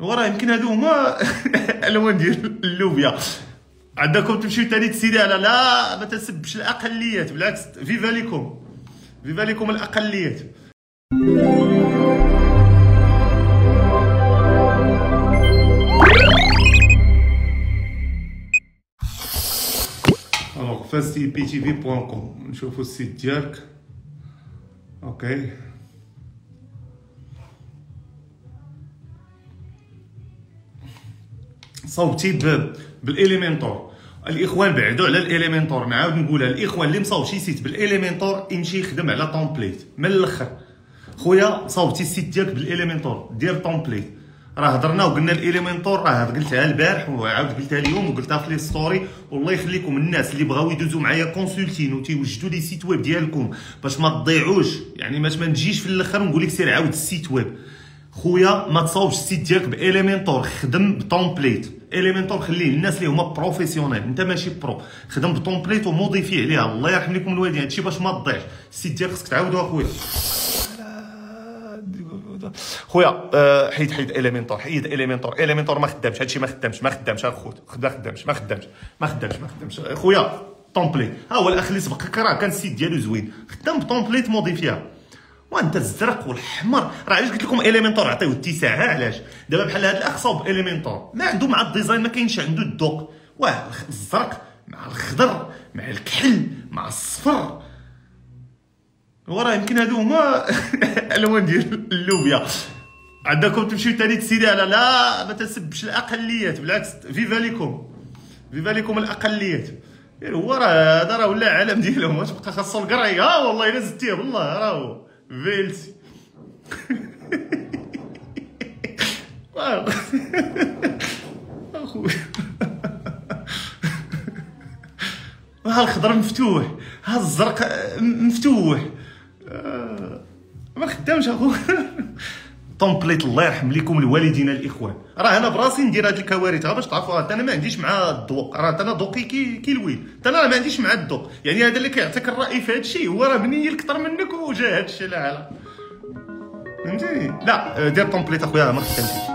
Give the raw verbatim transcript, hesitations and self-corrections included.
وراه يمكن هادو هما الالوان ديال اللوبيا. عندكم تمشيو تاني تسيري على لا ما تسبش الاقليات، بالعكس فيفا ليكم، فيفا ليكم الاقليات. الوغ فاز بي تي في بوان كوم نشوفو السيت ديالك. اوكي صوبتي بالاليمنتور. الاخوان بعدوا على الاليمنتور، نعاود نقولها الاخوان اللي مصاوب شي سيت بالاليمنتور يمشي يخدم على طومبليت من الاخر. خويا صاوبتي السيت ديالك بالاليمنتور دير طومبليت. راه هضرنا وقلنا الاليمنتور، راه قلتها البارح وعاود قلتها اليوم وقلتها في لي ستوري. والله يخليكم الناس اللي بغاو يدوزوا معايا كونسلتين وتيوجدوا لي سيت ويب ديالكم باش ما تضيعوش، يعني باش ما نجيش في الاخر ونقول لك سير عاود السيت ويب. خويا ما تصاوبش السيت ديالك باليمنتور، خدم بطومبليت. اليمنتور خليه للناس اللي هما بروفيسيونيل، انت ماشي برو، خدم بطومبليت وموديفي عليها. الله يرحم لكم الوالدين، هادشي باش ما تضيعش. السيت ديالك خصك تعاودو اخويا. خويا أه حيد حيد اليمنتور، حيد اليمنتور. اليمنتور ما خدامش، هادشي ما خدامش ما خدامش اخويا، ما خدامش ما خدامش ما خدامش ما خدامش خويا. طومبليت ها هو الاخ اللي سبقك، راه كان السيت ديالو زوين، خدام بطومبليت موديفيها. وانت الزرق والحمر، راه علاش قلت لكم اليمنتور عطيوه اتساع؟ علاش دابا بحال هذا الاخ صاوب اليمنتور ما عنده مع الديزاين، ما كاينش عنده الذوق. واه الزرق مع الخضر مع الكحل مع الصفر، وراه يمكن هادو هما الالوان ديال اللوبيا. عندكم تمشيو تاني تسيري على لا ما تسبش الاقليات، بالعكس فيفا ليكم، فيفا ليكم الاقليات. هو راه هذا راه ولا عالم ديالهم، واش بقى خاصو القرايه؟ ها والله الا زدتيه والله راهو فيلسي. اخويا ها الخضر مفتوح، ها الزرق مفتوح، ما خدامش اخويا. طومبليت الله يرحم لكم الوالدين الاخوان. راه انا براسي ندير هاد الكوارث باش تعرفوا، حتى انا ما عنديش مع الذوق، راه انا ذوقي كي كي الويل، حتى انا ما عنديش مع الذوق. يعني هذا اللي كيعطيك الراي في هاد الشيء هو راه منيل اكثر منك وجا هاد الشيء. لا لا فهمتيني؟ لا دير طومبليت اخويا ما خدامش.